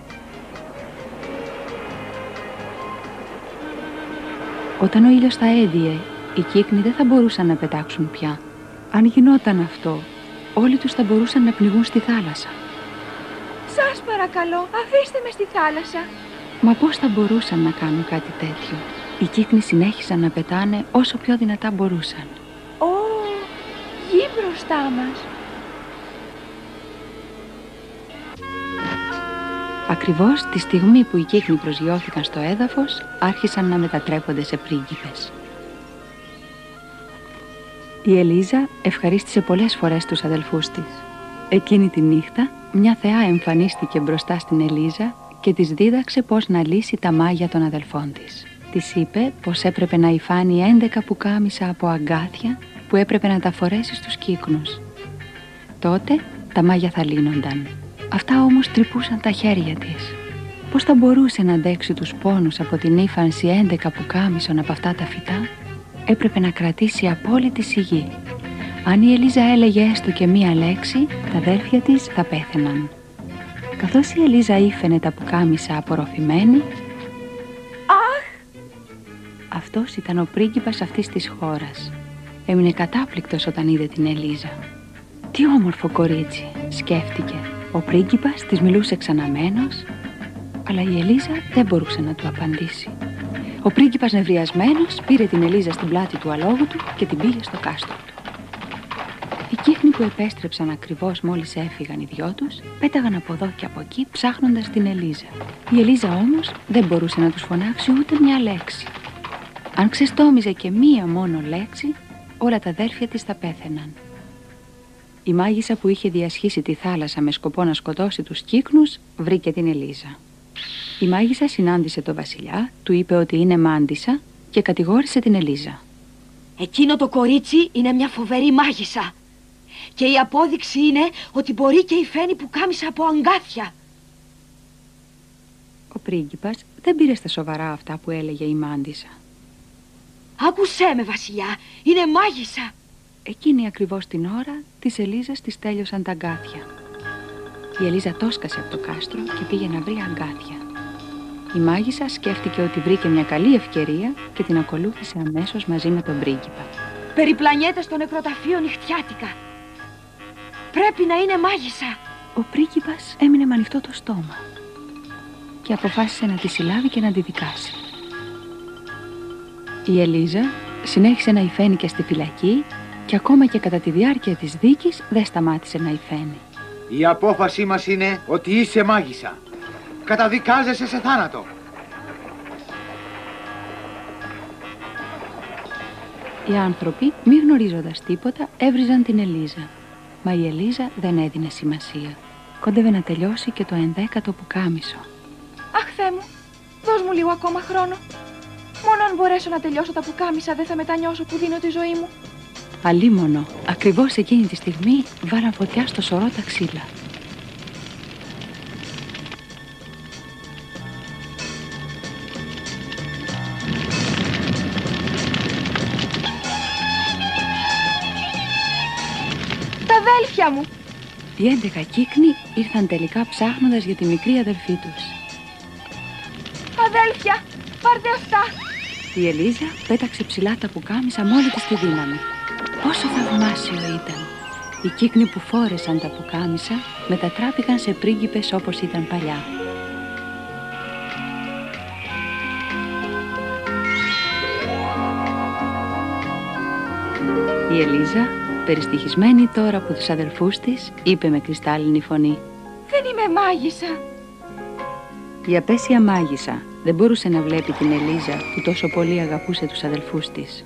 Όταν ο ήλιος θα έδιε, οι κύκνοι δεν θα μπορούσαν να πετάξουν πια. Αν γινόταν αυτό, όλοι τους θα μπορούσαν να πνιγούν στη θάλασσα. Σας παρακαλώ, αφήστε με στη θάλασσα. Μα πώς θα μπορούσαν να κάνουν κάτι τέτοιο? Οι κύκνοι συνέχισαν να πετάνε όσο πιο δυνατά μπορούσαν. Ω, γη μπροστά μας. Ακριβώς τη στιγμή που οι κύκνοι προσγειώθηκαν στο έδαφος, άρχισαν να μετατρέπονται σε πρίγκιπες. Η Ελίζα ευχαρίστησε πολλές φορές τους αδελφούς της. Εκείνη τη νύχτα, μια θεά εμφανίστηκε μπροστά στην Ελίζα και της δίδαξε πώς να λύσει τα μάγια των αδελφών της. Της είπε πως έπρεπε να υφάνει έντεκα πουκάμισα από αγκάθια που έπρεπε να τα φορέσει στους κύκνους. Τότε τα μάγια θα λύνονταν. Αυτά όμως τρυπούσαν τα χέρια της. Πώς θα μπορούσε να αντέξει τους πόνους από την ύφανση έντεκα πουκάμισων από αυτά τα φυτά? Έπρεπε να κρατήσει απόλυτη σιγή. Αν η Ελίζα έλεγε έστω και μία λέξη, τα αδέλφια της θα πέθαιναν. Καθώς η Ελίζα ήφαινε τα πουκάμισα απορροφημένη, Αχ! αυτός ήταν ο πρίγκιπας αυτής της χώρας. Έμεινε κατάπληκτος όταν είδε την Ελίζα. Τι όμορφο κορίτσι, σκέφτηκε. Ο πρίγκιπας της μιλούσε ξαναμένος, αλλά η Ελίζα δεν μπορούσε να του απαντήσει. Ο πρίγκιπας νευριασμένος πήρε την Ελίζα στην πλάτη του αλόγου του και την πήγε στο κάστρο του. Οι κύκνοι που επέστρεψαν ακριβώς μόλις έφυγαν οι δυο τους, πέταγαν από εδώ και από εκεί ψάχνοντας την Ελίζα. Η Ελίζα όμως δεν μπορούσε να τους φωνάξει ούτε μια λέξη. Αν ξεστόμιζε και μία μόνο λέξη, όλα τα αδέρφια της θα πέθαιναν. Η μάγισσα που είχε διασχίσει τη θάλασσα με σκοπό να σκοτώσει τους κύκνους βρήκε την Ελίζα. Η μάγισσα συνάντησε τον βασιλιά, του είπε ότι είναι μάντισσα και κατηγόρησε την Ελίζα. Εκείνο το κορίτσι είναι μια φοβερή μάγισσα. Και η απόδειξη είναι ότι μπορεί και υφαίνει πουκάμισα από αγκάθια. Ο πρίγκιπας δεν πήρε στα σοβαρά αυτά που έλεγε η μάντισσα. Άκουσέ με, βασιλιά, είναι μάγισσα. Εκείνη ακριβώς την ώρα της Ελίζας της τέλειωσαν τα αγκάθια. Η Ελίζα τόσκασε από το κάστρο και πήγε να βρει αγκάθια. Η μάγισσα σκέφτηκε ότι βρήκε μια καλή ευκαιρία και την ακολούθησε αμέσως μαζί με τον πρίγκιπα. Περιπλανιέται στο νεκροταφείο νυχτιάτικα. Πρέπει να είναι μάγισσα. Ο πρίγκιπας έμεινε με ανοιχτό το στόμα και αποφάσισε να τη συλλάβει και να τη δικάσει. Η Ελίζα συνέχισε να υφαίνει και στη φυλακή και ακόμα και κατά τη διάρκεια της δίκης δεν σταμάτησε να υφαίνει. Η απόφασή μας είναι ότι είσαι μάγισσα. Καταδικάζεσαι σε θάνατο. Οι άνθρωποι, μη γνωρίζοντας τίποτα, έβριζαν την Ελίζα. Μα η Ελίζα δεν έδινε σημασία. Κόντευε να τελειώσει και το ενδέκατο πουκάμισο. Αχ, Θεέ μου, δώσ' μου λίγο ακόμα χρόνο. Μόνο αν μπορέσω να τελειώσω τα πουκάμισα δεν θα μετανιώσω που δίνω τη ζωή μου. Αλίμονο, ακριβώς εκείνη τη στιγμή βάλαν φωτιά στο σωρό τα ξύλα. Τα αδέλφια μου! Οι έντεκα κύκνοι ήρθαν τελικά ψάχνοντας για τη μικρή αδελφή τους. Αδέλφια, πάρτε αυτά! Η Ελίζα πέταξε ψηλά τα πουκάμισα με όλη της τη δύναμη. Πόσο θαυμάσιο ήταν! Οι κύκνοι που φόρεσαν τα πουκάμισα μετατράπηκαν σε πρίγκιπες όπως ήταν παλιά. Η Ελίζα, περιστοιχισμένη τώρα από τους αδελφούς της, είπε με κρυστάλλινη φωνή: Δεν είμαι μάγισσα. Η απέσια μάγισσα δεν μπορούσε να βλέπει την Ελίζα που τόσο πολύ αγαπούσε τους αδελφούς της.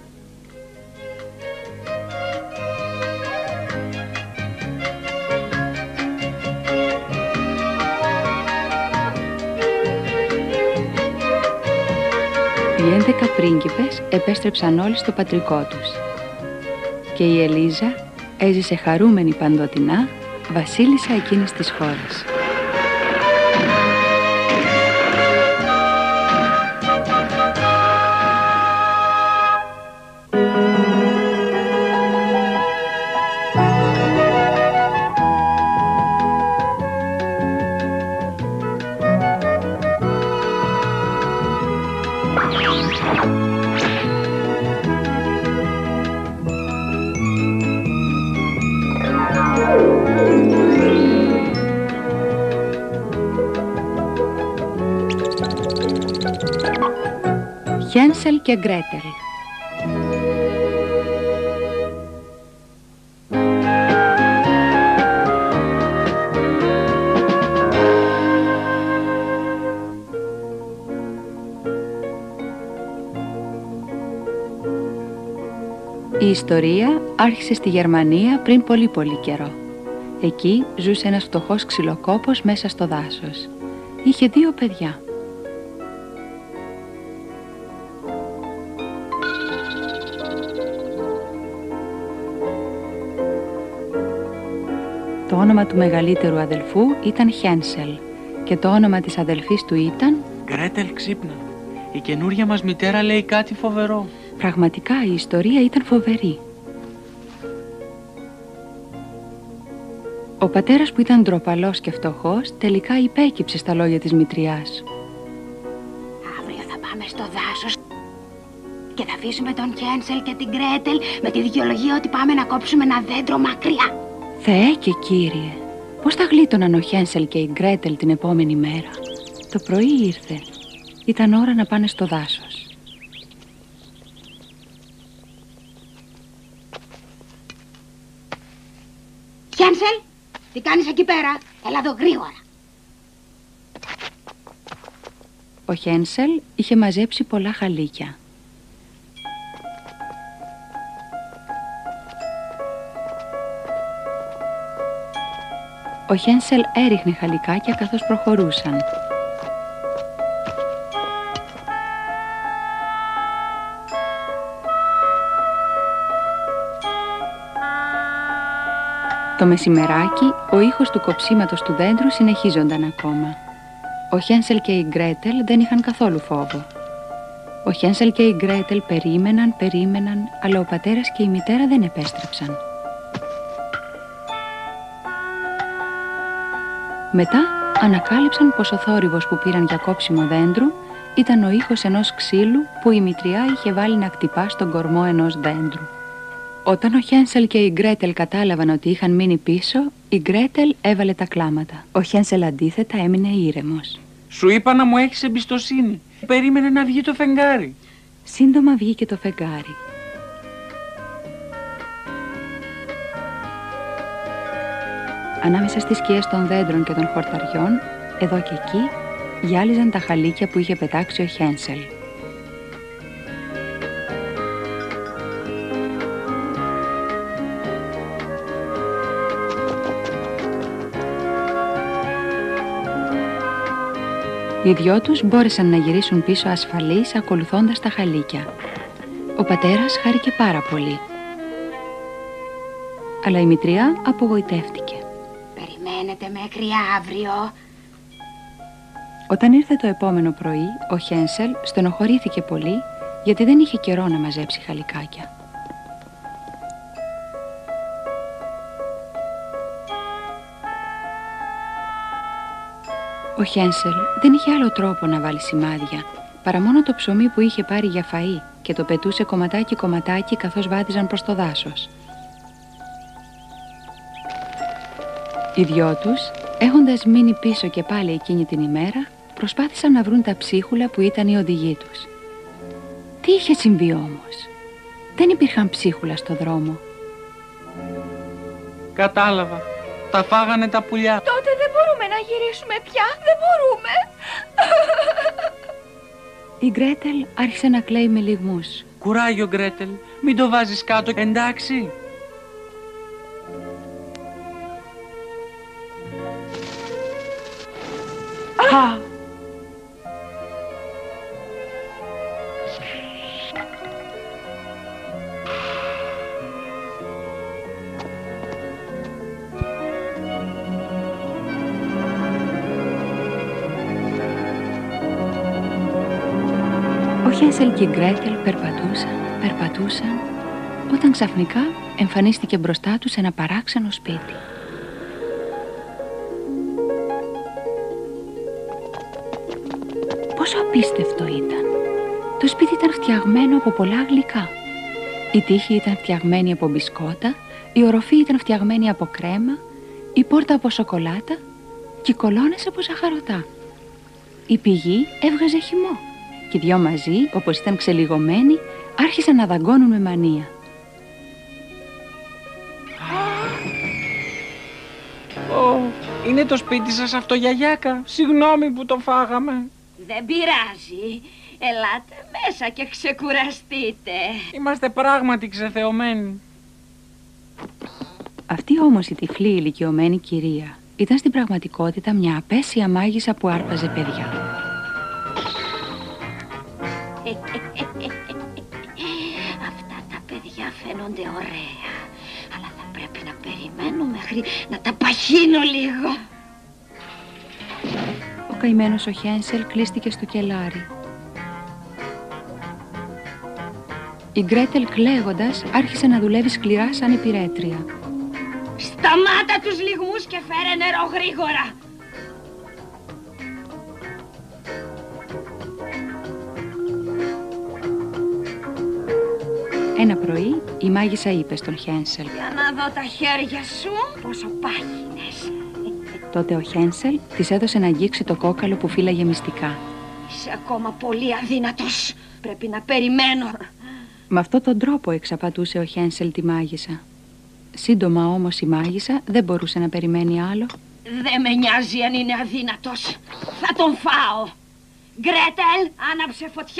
Οι έντεκα πρίγκιπες επέστρεψαν όλοι στο πατρικό τους και η Ελίζα έζησε χαρούμενη παντοτινά βασίλισσα εκείνης της χώρας. Χένσελ και Γκρέτελ. Η ιστορία άρχισε στη Γερμανία πριν πολύ πολύ καιρό. Εκεί ζούσε ένας φτωχός ξυλοκόπος μέσα στο δάσος. Είχε δύο παιδιά. Το όνομα του μεγαλύτερου αδελφού ήταν Χένσελ και το όνομα της αδελφής του ήταν... Γκρέτελ, ξύπνα. Η καινούρια μας μητέρα λέει κάτι φοβερό. Πραγματικά η ιστορία ήταν φοβερή. Ο πατέρας που ήταν ντροπαλός και φτωχός τελικά υπέκυψε στα λόγια της μητριάς. Αύριο θα πάμε στο δάσος και θα αφήσουμε τον Χένσελ και την Γκρέτελ με τη δικαιολογία ότι πάμε να κόψουμε ένα δέντρο μακριά. Θεέ και Κύριε, πώς θα γλίτωναν ο Χένσελ και η Γκρέτελ την επόμενη μέρα? Το πρωί ήρθε. Ήταν ώρα να πάνε στο δάσος. Χένσελ, τι κάνεις εκεί πέρα? Έλα εδώ γρήγορα. Ο Χένσελ είχε μαζέψει πολλά χαλίκια. Ο Χένσελ έριχνε χαλικάκια καθώς προχωρούσαν. Το μεσημεράκι, ο ήχος του κοψίματος του δέντρου συνεχίζονταν ακόμα. Ο Χένσελ και η Γκρέτελ δεν είχαν καθόλου φόβο. Ο Χένσελ και η Γκρέτελ περίμεναν, περίμεναν, αλλά ο πατέρας και η μητέρα δεν επέστρεψαν. Μετά ανακάλυψαν πως ο θόρυβος που πήραν για κόψιμο δέντρου ήταν ο ήχος ενός ξύλου που η μητριά είχε βάλει να χτυπά στον κορμό ενός δέντρου. Όταν ο Χένσελ και η Γκρέτελ κατάλαβαν ότι είχαν μείνει πίσω, η Γκρέτελ έβαλε τα κλάματα. Ο Χένσελ αντίθετα έμεινε ήρεμος. Σου είπα να μου έχεις εμπιστοσύνη. Περίμενε να βγει το φεγγάρι. Σύντομα βγήκε το φεγγάρι. Ανάμεσα στις σκιές των δέντρων και των χορταριών, εδώ και εκεί, γυάλιζαν τα χαλίκια που είχε πετάξει ο Χένσελ. Οι δυο τους μπόρεσαν να γυρίσουν πίσω ασφαλείς ακολουθώντας τα χαλίκια. Ο πατέρας χάρηκε πάρα πολύ. αλλά η μητριά απογοητεύτηκε. Περιμένετε μέχρι αύριο. Όταν ήρθε το επόμενο πρωί, ο Χένσελ στενοχωρήθηκε πολύ γιατί δεν είχε καιρό να μαζέψει χαλικάκια. Ο Χένσελ δεν είχε άλλο τρόπο να βάλει σημάδια παρά μόνο το ψωμί που είχε πάρει για φαΐ και το πετούσε κομματάκι κομματάκι καθώς βάδιζαν προς το δάσος. Οι δυο τους, έχοντας μείνει πίσω και πάλι εκείνη την ημέρα, προσπάθησαν να βρουν τα ψίχουλα που ήταν οι οδηγοί τους. Τι είχε συμβεί όμως? Δεν υπήρχαν ψίχουλα στο δρόμο. Κατάλαβα. Τα φάγανε τα πουλιά. Τότε δεν μπορούμε να γυρίσουμε πια. Δεν μπορούμε. Η Γκρέτελ άρχισε να κλαίει με λυγμούς. Κουράγιο, Γκρέτελ. Μην το βάζεις κάτω, εντάξει? Α! Ο Χένσελ και η Γκρέτελ περπατούσαν, περπατούσαν, όταν ξαφνικά εμφανίστηκε μπροστά τους ένα παράξενο σπίτι. Πόσο απίστευτο ήταν! Το σπίτι ήταν φτιαγμένο από πολλά γλυκά. Η τύχη ήταν φτιαγμένη από μπισκότα, η οροφή ήταν φτιαγμένη από κρέμα, η πόρτα από σοκολάτα και οι κολόνες από ζαχαρωτά. Η πηγή έβγαζε χυμό και οι δυο μαζί, όπως ήταν ξελιγωμένοι, άρχισαν να δαγκώνουν με μανία. Ω, είναι το σπίτι σας αυτό, γιαγιάκα? Συγγνώμη που το φάγαμε. Δεν πειράζει. Ελάτε μέσα και ξεκουραστείτε. Είμαστε πράγματι ξεθεωμένοι. Αυτή όμως η τυφλή ηλικιωμένη κυρία ήταν στην πραγματικότητα μια απέσια μάγισσα που άρπαζε παιδιά. Αυτά τα παιδιά φαίνονται ωραία, αλλά θα πρέπει να περιμένω μέχρι να τα παχύνω λίγο. Ο καημένος ο Χένσελ κλείστηκε στο κελάρι. Η Γκρέτελ κλαίγοντας άρχισε να δουλεύει σκληρά σαν υπηρέτρια. Σταμάτα τους λυγμούς και φέρε νερό γρήγορα. Ένα πρωί η μάγισσα είπε στον Χένσελ: Για να δω τα χέρια σου, πόσο πάχυνες. Τότε ο Χένσελ της έδωσε να αγγίξει το κόκαλο που φύλαγε μυστικά. Είσαι ακόμα πολύ αδύνατος. Πρέπει να περιμένω. Με αυτόν τον τρόπο εξαπατούσε ο Χένσελ τη μάγισσα. Σύντομα όμως η μάγισσα δεν μπορούσε να περιμένει άλλο. Δεν με νοιάζει αν είναι αδύνατος. Θα τον φάω. Γκρέτελ, άναψε φωτιά.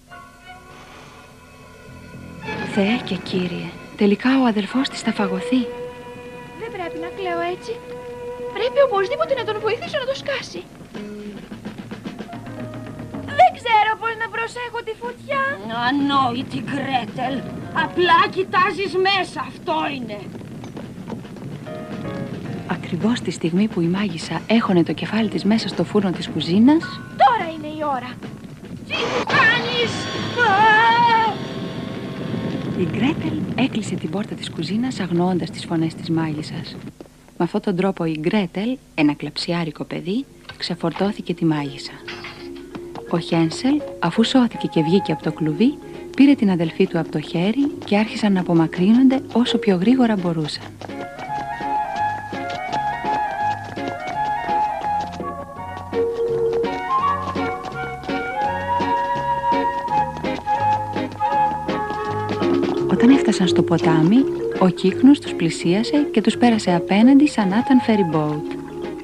Θεέ και Κύριε, τελικά ο αδελφός της θα φαγωθεί. Δεν πρέπει να κλαίω έτσι. Πρέπει οπωσδήποτε να τον βοηθήσω να το σκάσει. Δεν ξέρω πώς να προσέχω τη φωτιά. Ανόητη, Γκρέτελ. Απλά κοιτάζεις μέσα, αυτό είναι. Ακριβώς τη στιγμή που η μάγισσα έχωνε το κεφάλι της μέσα στο φούρνο της κουζίνας... Τώρα είναι η ώρα. Τι κάνεις? Η Γκρέτελ έκλεισε την πόρτα της κουζίνας αγνοώντας τις φωνές της μάγισσας. Με αυτόν τον τρόπο η Γκρέτελ, ένα κλαψιάρικο παιδί, ξεφορτώθηκε τη μάγισσα. Ο Χένσελ, αφού σώθηκε και βγήκε από το κλουβί, πήρε την αδελφή του από το χέρι και άρχισαν να απομακρύνονται όσο πιο γρήγορα μπορούσαν. Όταν έφτασαν στο ποτάμι, ο κύκνος τους πλησίασε και τους πέρασε απέναντι σαν να ήταν ferry boat.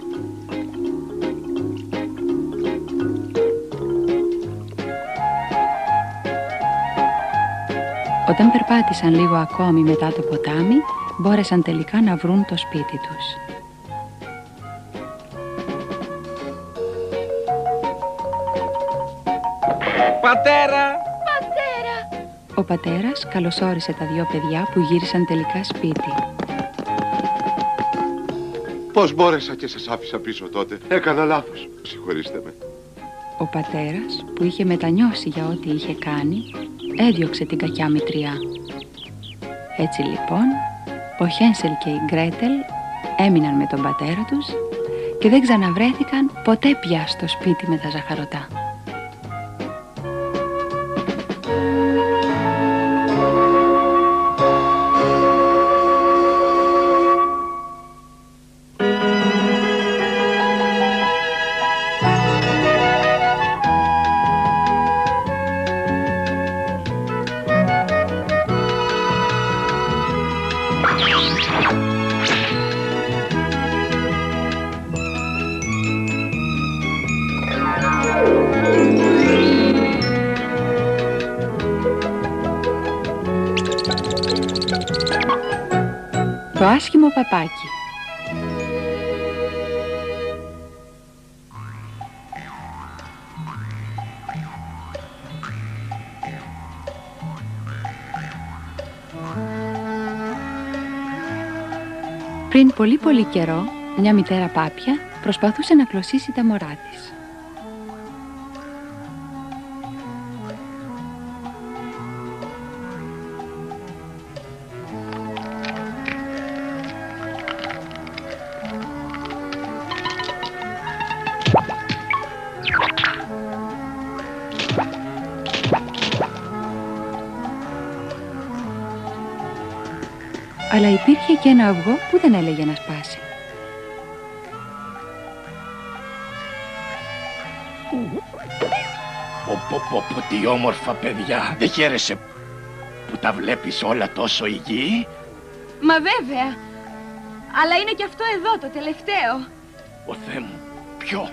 Όταν περπάτησαν λίγο ακόμη μετά το ποτάμι, μπόρεσαν τελικά να βρουν το σπίτι τους. Πατέρα! Πατέρα! Ο πατέρας καλωσόρισε τα δυο παιδιά που γύρισαν τελικά σπίτι. Πώς μπόρεσα και σας άφησα πίσω τότε. Έκανα λάθος. Συγχωρήστε με. Ο πατέρας, που είχε μετανιώσει για ό,τι είχε κάνει, έδιωξε την κακιά μητριά. Έτσι λοιπόν, ο Χένσελ και η Γκρέτελ έμειναν με τον πατέρα τους και δεν ξαναβρέθηκαν ποτέ πια στο σπίτι με τα ζαχαρωτά. Το άσχημο παπάκι. Πριν πολύ πολύ καιρό, μια μητέρα πάπια προσπαθούσε να κλωσίσει τα μωρά της. Αλλά υπήρχε και ένα αυγό που δεν έλεγε να σπάσει. Πω πω πω πω, τι όμορφα παιδιά. Δεν χαίρεσαι που τα βλέπεις όλα τόσο υγιή? Μα βέβαια. Αλλά είναι και αυτό εδώ το τελευταίο. Ο Θεέ μου, ποιο?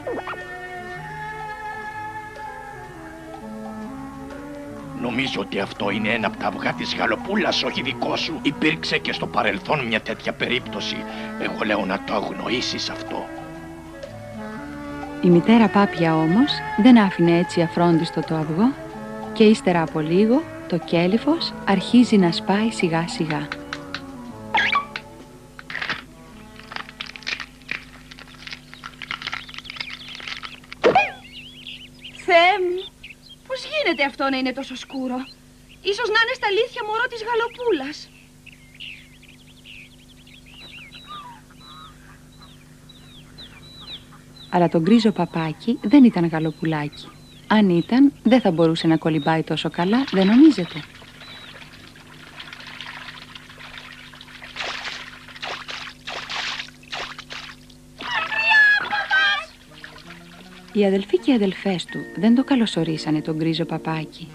Νομίζω ότι αυτό είναι ένα από τα αυγά της γαλοπούλας, όχι δικό σου. Υπήρξε και στο παρελθόν μια τέτοια περίπτωση. Εγώ λέω να το αγνοήσεις αυτό. Η μητέρα πάπια όμως δεν άφηνε έτσι αφρόντιστο το αυγό και ύστερα από λίγο το κέλυφος αρχίζει να σπάει σιγά σιγά. Θεέ μου, πώς γίνεται αυτό να είναι τόσο σκούρο? Ίσως να είναι στα αλήθεια μωρό της γαλοπούλας. Αλλά το γκρίζο παπάκι δεν ήταν γαλοπουλάκι. Αν ήταν, δεν θα μπορούσε να κολυμπάει τόσο καλά, δεν νομίζετε? Οι αδελφοί και οι αδελφές του δεν το καλωσορίσανε τον γκρίζο παπάκι.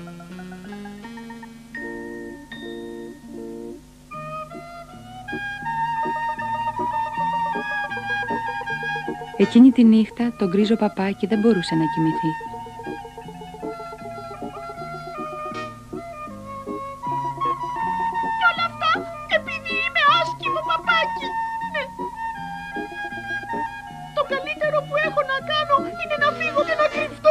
Εκείνη τη νύχτα το γκρίζο παπάκι δεν μπορούσε να κοιμηθεί. Κι όλα αυτά επειδή είμαι άσχημο παπάκι. Ναι. Το καλύτερο που έχω να κάνω είναι να φύγω και να κρυφτώ.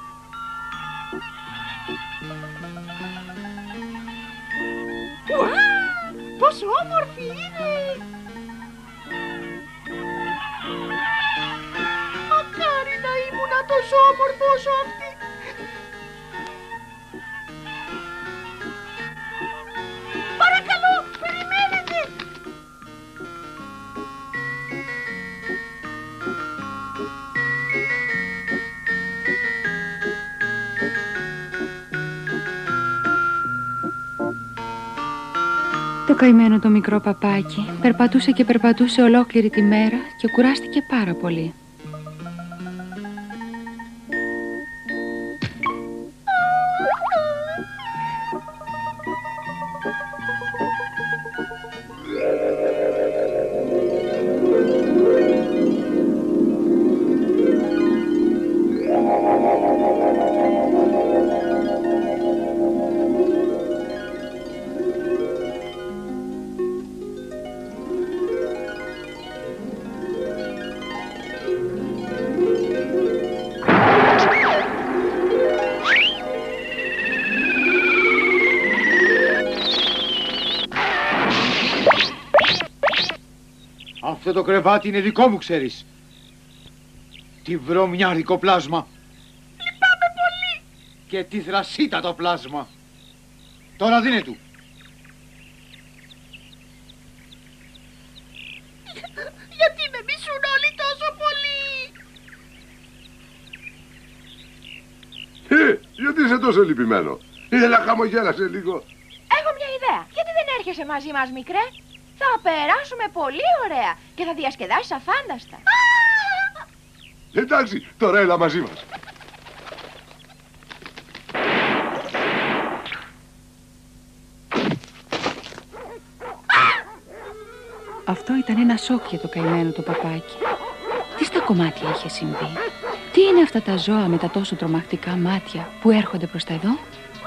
Ουά, πόσο όμορφη είναι! Μακάρι να ήμουνα τόσο όμορφο όσο αυτή. Παρακαλώ, περιμένετε! Το καημένο το μικρό παπάκι περπατούσε και περπατούσε ολόκληρη τη μέρα και κουράστηκε πάρα πολύ. Αυτό το κρεβάτι είναι δικό μου, ξέρεις. Τι βρωμιάρικο πλάσμα. Λυπάμαι πολύ. Και τι θρασίτατο πλάσμα. Τώρα δίνε του. Γιατί με μισούν όλοι τόσο πολύ. Ε, γιατί είσαι τόσο λυπημένο. Έλα, χαμογέλασε λίγο. Έχω μια ιδέα. Γιατί δεν έρχεσαι μαζί μας, μικρέ? Θα περάσουμε πολύ ωραία και θα διασκεδάσεις αφάνταστα. Εντάξει, τώρα έλα μαζί μας. Αυτό ήταν ένα σοκ για το καημένο το παπάκι. Τι στα κομμάτια είχε συμβεί? Τι είναι αυτά τα ζώα με τα τόσο τρομακτικά μάτια που έρχονται προς τα εδώ?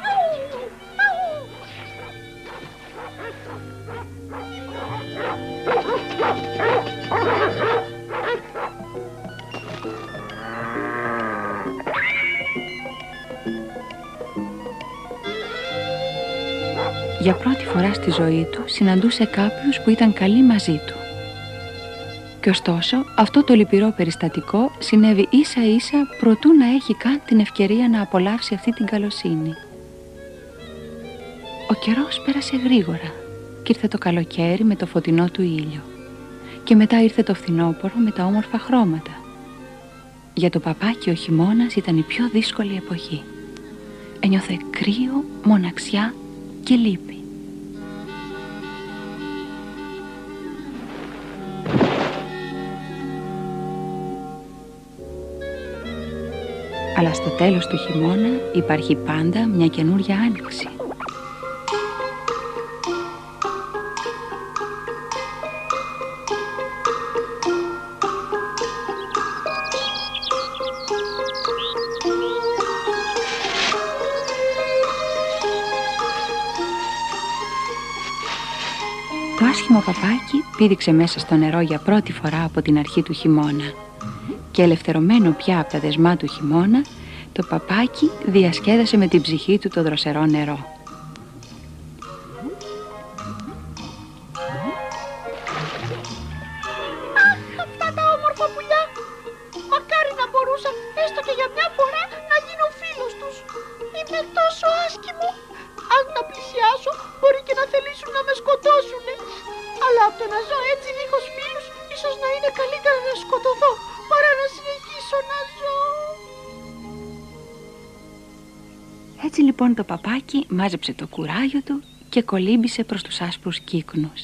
Για πρώτη φορά στη ζωή του συναντούσε κάποιους που ήταν καλοί μαζί του. Και ωστόσο αυτό το λυπηρό περιστατικό συνέβη ίσα ίσα προτού να έχει καν την ευκαιρία να απολαύσει αυτή την καλοσύνη. Ο καιρός πέρασε γρήγορα και ήρθε το καλοκαίρι με το φωτεινό του ήλιο. Και μετά ήρθε το φθινόπωρο με τα όμορφα χρώματα. Για το παπάκι ο χειμώνας ήταν η πιο δύσκολη εποχή. Ένιωθε κρύο, μοναξιά και λύπη. Αλλά στο τέλος του χειμώνα υπάρχει πάντα μια καινούρια άνοιξη. Το άσχημο παπάκι πήδηξε μέσα στο νερό για πρώτη φορά από την αρχή του χειμώνα. Και ελευθερωμένο πια από τα δεσμά του χειμώνα, το παπάκι διασκέδασε με την ψυχή του το δροσερό νερό. Αχ, αυτά τα όμορφα πουλιά! Μακάρι να μπορούσα, έστω και για μια φορά, να γίνω φίλος τους. Είμαι τόσο άσχημο. Αν τα πλησιάσω, μπορεί και να θελήσουν να με σκοτώσουνε. Αλλά από το να ζω έτσι δίχως φίλους, ίσως να είναι καλύτερα να σκοτωθώ, παρά να συνεχίσω να ζω. Έτσι λοιπόν το παπάκι μάζεψε το κουράγιο του και κολύμπησε προς τους άσπρους κύκνους.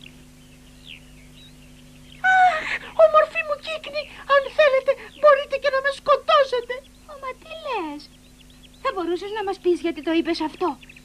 Αχ, όμορφη μου κύκνη, αν θέλετε μπορείτε και να με σκοτώσετε. Μα τι λες? Θα μπορούσες να μας πεις γιατί το είπες αυτό?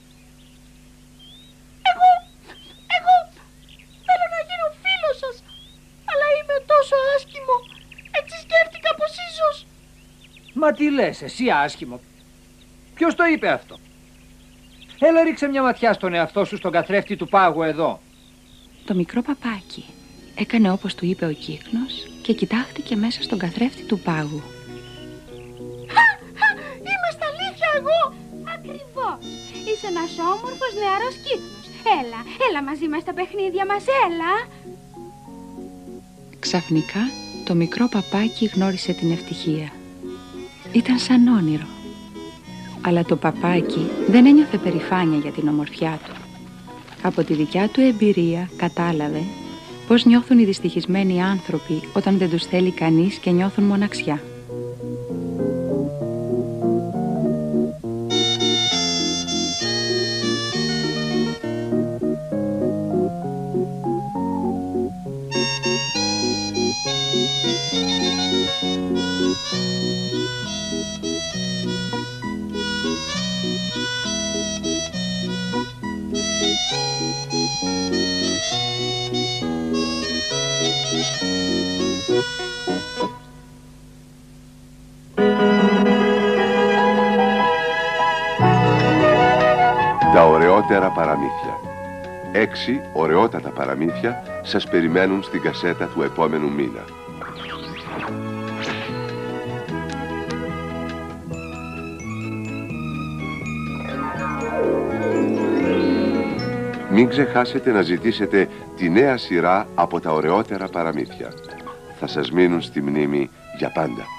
Εγώ, εγώ θέλω να γίνω φίλος σας, αλλά είμαι τόσο άσχημο. Έτσι σκέφτηκα πως ίσως... Μα τι λες εσύ άσχημο? Ποιος το είπε αυτό? Έλα ρίξε μια ματιά στον εαυτό σου στον καθρέφτη του πάγου εδώ. Το μικρό παπάκι έκανε όπως του είπε ο κύκνος και κοιτάχτηκε μέσα στον καθρέφτη του πάγου. Είμαι στα αλήθεια εγώ! Ακριβώς! Είσαι ένας όμορφος νεαρός κύκνος. Έλα, έλα μαζί μας στα παιχνίδια μας, έλα! Ξαφνικά το μικρό παπάκι γνώρισε την ευτυχία. Ήταν σαν όνειρο. Αλλά το παπάκι δεν ένιωθε περηφάνεια για την ομορφιά του. Από τη δικιά του εμπειρία κατάλαβε πώς νιώθουν οι δυστυχισμένοι άνθρωποι όταν δεν τους θέλει κανείς και νιώθουν μοναξιά. Τα ωραιότερα παραμύθια. Έξι ωραιότατα παραμύθια σας περιμένουν στην κασέτα του επόμενου μήνα. Μην ξεχάσετε να ζητήσετε τη νέα σειρά από τα ωραιότερα παραμύθια. Θα σας μείνουν στη μνήμη για πάντα.